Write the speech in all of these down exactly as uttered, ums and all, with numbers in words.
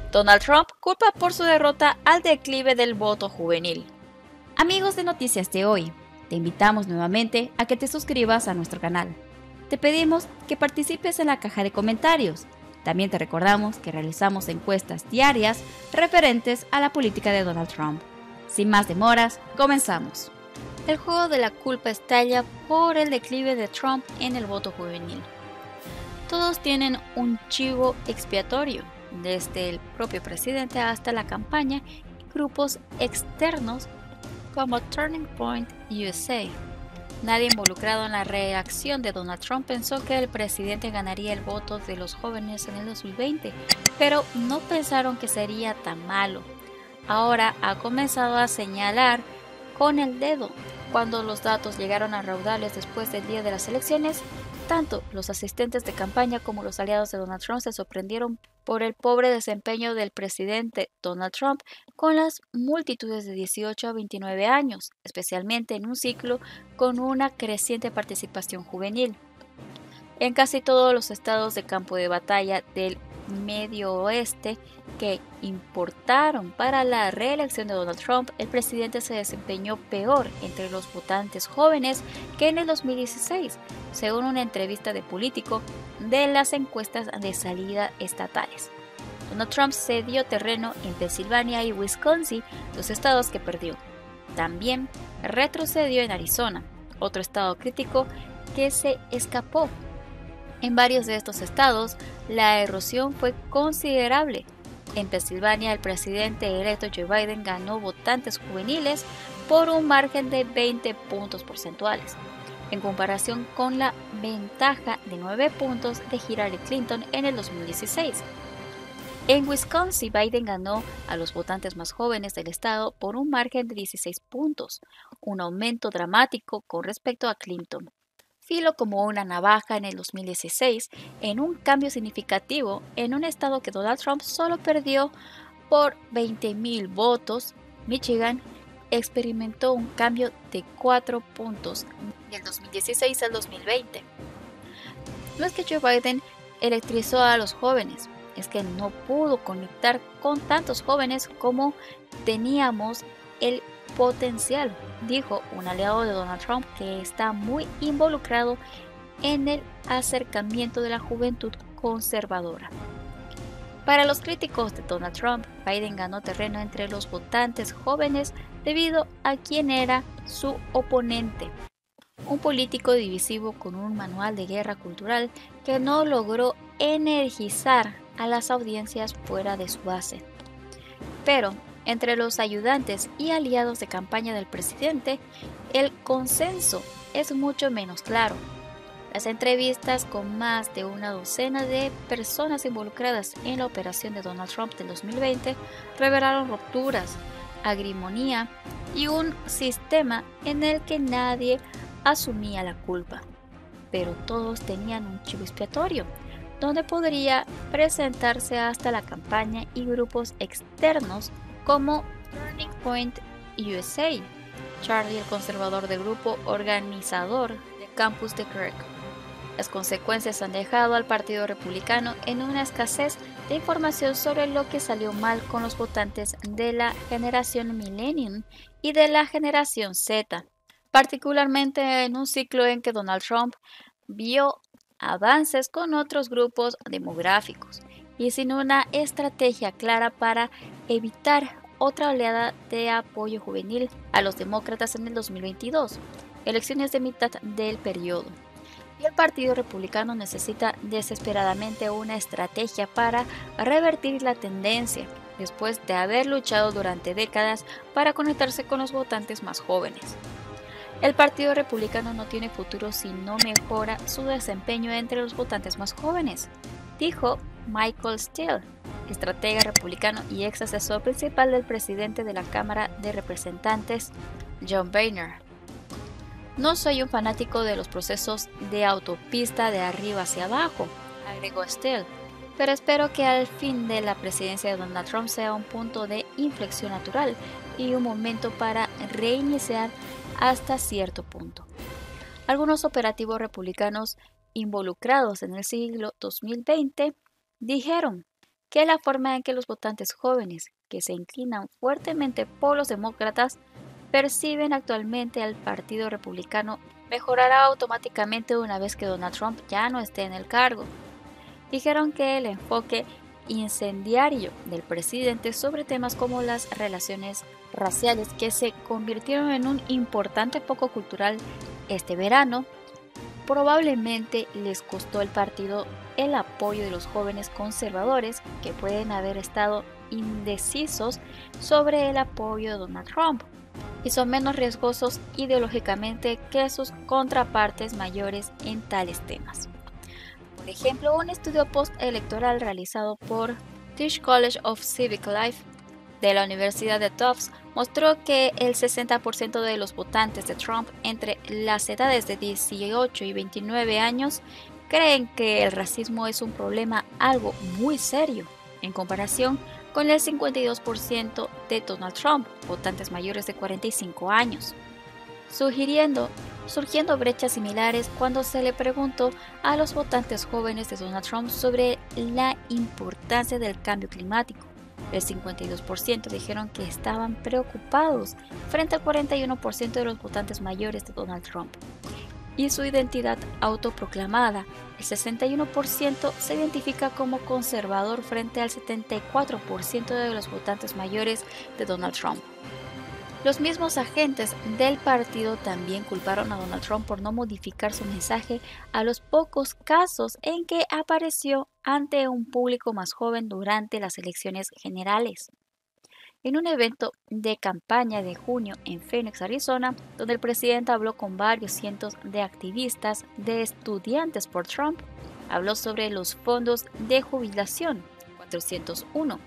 Donald Trump culpa por su derrota al declive del voto juvenil. Amigos de Noticias de Hoy, te invitamos nuevamente a que te suscribas a nuestro canal. Te pedimos que participes en la caja de comentarios. También te recordamos que realizamos encuestas diarias referentes a la política de Donald Trump. Sin más demoras, comenzamos. El juego de la culpa estalla por el declive de Trump en el voto juvenil. Todos tienen un chivo expiatorio, desde el propio presidente hasta la campaña y grupos externos como Turning Point U S A. Nadie involucrado en la reacción de Donald Trump pensó que el presidente ganaría el voto de los jóvenes en el dos mil veinte, pero no pensaron que sería tan malo. Ahora ha comenzado a señalar con el dedo. Cuando los datos llegaron a raudales después del día de las elecciones, tanto los asistentes de campaña como los aliados de Donald Trump se sorprendieron por el pobre desempeño del presidente Donald Trump con las multitudes de dieciocho a veintinueve años, especialmente en un ciclo con una creciente participación juvenil. En casi todos los estados de campo de batalla del Medio Oeste que importaron para la reelección de Donald Trump, el presidente se desempeñó peor entre los votantes jóvenes que en el dos mil dieciséis, según una entrevista de Político de las encuestas de salida estatales. Donald Trump cedió terreno en Pensilvania y Wisconsin, los estados que perdió. También retrocedió en Arizona, otro estado crítico que se escapó. En varios de estos estados, la erosión fue considerable. En Pensilvania, el presidente electo Joe Biden ganó votantes juveniles por un margen de veinte puntos porcentuales, en comparación con la ventaja de nueve puntos de Hillary Clinton en el dos mil dieciséis. En Wisconsin, Biden ganó a los votantes más jóvenes del estado por un margen de dieciséis puntos, un aumento dramático con respecto a Clinton. Filo como una navaja en el dos mil dieciséis, en un cambio significativo en un estado que Donald Trump solo perdió por veinte mil votos. Michigan experimentó un cambio de cuatro puntos del dos mil dieciséis al dos mil veinte. No es que Joe Biden electrizó a los jóvenes, es que no pudo conectar con tantos jóvenes como teníamos el potencial, dijo un aliado de Donald Trump que está muy involucrado en el acercamiento de la juventud conservadora. Para los críticos de Donald Trump, Biden ganó terreno entre los votantes jóvenes debido a quien era su oponente, un político divisivo con un manual de guerra cultural que no logró energizar a las audiencias fuera de su base. Pero entre los ayudantes y aliados de campaña del presidente, el consenso es mucho menos claro. Las entrevistas con más de una docena de personas involucradas en la operación de Donald Trump del dos mil veinte revelaron rupturas, acrimonía y un sistema en el que nadie asumía la culpa. Pero todos tenían un chivo expiatorio, donde podría presentarse hasta la campaña y grupos externos como Turning Point U S A, Charlie, el conservador del grupo organizador del campus de Kirk. Las consecuencias han dejado al Partido Republicano en una escasez de información sobre lo que salió mal con los votantes de la generación Millennium y de la generación Z, particularmente en un ciclo en que Donald Trump vio avances con otros grupos demográficos y sin una estrategia clara para evitar otra oleada de apoyo juvenil a los demócratas en el dos mil veintidós, elecciones de mitad del periodo. Y el Partido Republicano necesita desesperadamente una estrategia para revertir la tendencia, después de haber luchado durante décadas para conectarse con los votantes más jóvenes. El Partido Republicano no tiene futuro si no mejora su desempeño entre los votantes más jóvenes, dijo Michael Steele, estratega republicano y ex asesor principal del presidente de la Cámara de Representantes, John Boehner. No soy un fanático de los procesos de autopista de arriba hacia abajo, agregó Steele, pero espero que al fin de la presidencia de Donald Trump sea un punto de inflexión natural y un momento para reiniciar hasta cierto punto. Algunos operativos republicanos involucrados en el siglo dos mil veinte dijeron que la forma en que los votantes jóvenes, que se inclinan fuertemente por los demócratas, perciben actualmente al Partido Republicano mejorará automáticamente una vez que Donald Trump ya no esté en el cargo. Dijeron que el enfoque incendiario del presidente sobre temas como las relaciones raciales, que se convirtieron en un importante foco cultural este verano, probablemente les costó al partido el apoyo de los jóvenes conservadores que pueden haber estado indecisos sobre el apoyo de Donald Trump y son menos riesgosos ideológicamente que sus contrapartes mayores en tales temas. Por ejemplo, un estudio postelectoral realizado por Tisch College of Civic Life de la Universidad de Tufts mostró que el sesenta por ciento de los votantes de Trump entre las edades de dieciocho y veintinueve años creen que el racismo es un problema algo muy serio, en comparación con el cincuenta y dos por ciento de Donald Trump, votantes mayores de cuarenta y cinco años, sugiriendo surgiendo brechas similares cuando se le preguntó a los votantes jóvenes de Donald Trump sobre la importancia del cambio climático. El cincuenta y dos por ciento dijeron que estaban preocupados frente al cuarenta y uno por ciento de los votantes mayores de Donald Trump. Y su identidad autoproclamada, el sesenta y uno por ciento se identifica como conservador frente al setenta y cuatro por ciento de los votantes mayores de Donald Trump. Los mismos agentes del partido también culparon a Donald Trump por no modificar su mensaje a los pocos casos en que apareció ante un público más joven durante las elecciones generales. En un evento de campaña de junio en Phoenix, Arizona, donde el presidente habló con varios cientos de activistas de estudiantes por Trump, habló sobre los fondos de jubilación, cuatrocientos uno,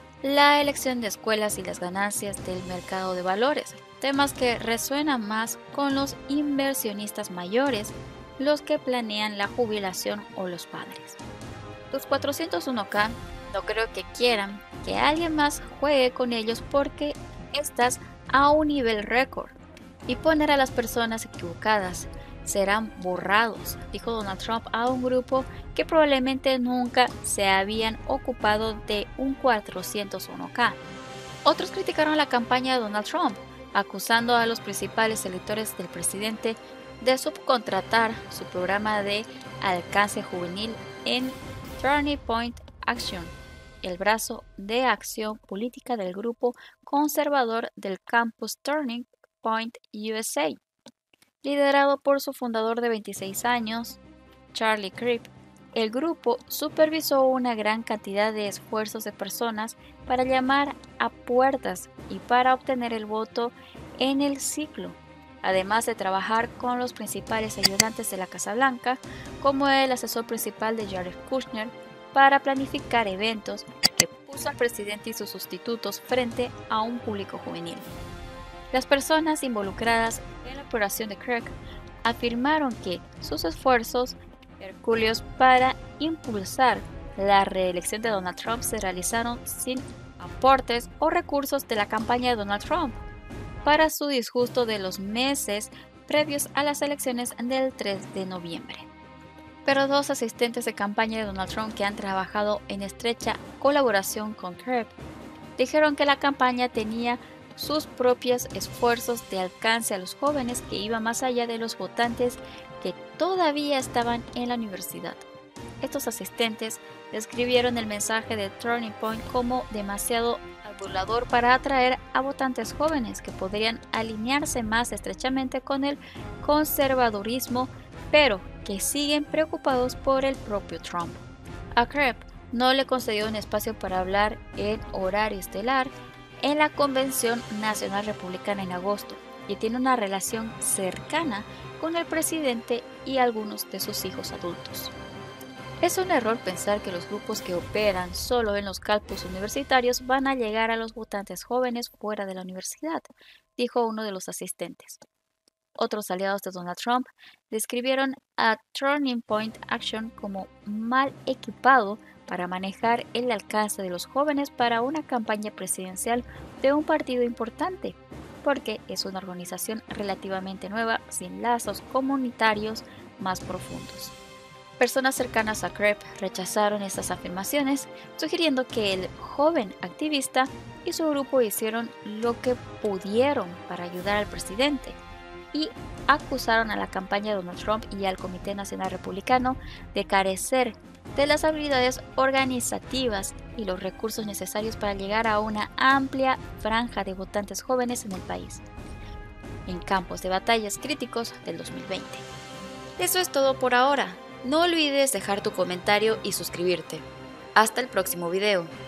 la elección de escuelas y las ganancias del mercado de valores, temas que resuenan más con los inversionistas mayores, los que planean la jubilación o los padres. Los cuatrocientos uno K no creo que quieran que alguien más juegue con ellos porque estás a un nivel récord y poner a las personas equivocadas serán borrados, dijo Donald Trump a un grupo que probablemente nunca se habían ocupado de un cuatrocientos uno K. Otros criticaron la campaña de Donald Trump, acusando a los principales electores del presidente de subcontratar su programa de alcance juvenil en Turning Point Action, el brazo de acción política del grupo conservador del campus Turning Point U S A. Liderado por su fundador de veintiséis años, Charlie Crist, el grupo supervisó una gran cantidad de esfuerzos de personas para llamar a puertas y para obtener el voto en el ciclo, además de trabajar con los principales ayudantes de la Casa Blanca, como el asesor principal de Jared Kushner, para planificar eventos que puso al presidente y sus sustitutos frente a un público juvenil. Las personas involucradas en la operación de Craig afirmaron que sus esfuerzos hercúleos para impulsar la reelección de Donald Trump se realizaron sin aportes o recursos de la campaña de Donald Trump, para su disgusto de los meses previos a las elecciones del tres de noviembre. Pero dos asistentes de campaña de Donald Trump que han trabajado en estrecha colaboración con Craig dijeron que la campaña tenía sus propios esfuerzos de alcance a los jóvenes que iban más allá de los votantes que todavía estaban en la universidad. Estos asistentes describieron el mensaje de Turning Point como demasiado adulador para atraer a votantes jóvenes que podrían alinearse más estrechamente con el conservadurismo, pero que siguen preocupados por el propio Trump. A Craig no le concedió un espacio para hablar en horario estelar en la Convención Nacional Republicana en agosto y tiene una relación cercana con el presidente y algunos de sus hijos adultos. Es un error pensar que los grupos que operan solo en los campus universitarios van a llegar a los votantes jóvenes fuera de la universidad, dijo uno de los asistentes. Otros aliados de Donald Trump describieron a Turning Point Action como mal equipado para manejar el alcance de los jóvenes para una campaña presidencial de un partido importante, porque es una organización relativamente nueva sin lazos comunitarios más profundos. Personas cercanas a Kreb rechazaron estas afirmaciones, sugiriendo que el joven activista y su grupo hicieron lo que pudieron para ayudar al presidente, y acusaron a la campaña de Donald Trump y al Comité Nacional Republicano de carecer de las habilidades organizativas y los recursos necesarios para llegar a una amplia franja de votantes jóvenes en el país, en campos de batallas críticos del dos mil veinte. Eso es todo por ahora. No olvides dejar tu comentario y suscribirte. Hasta el próximo video.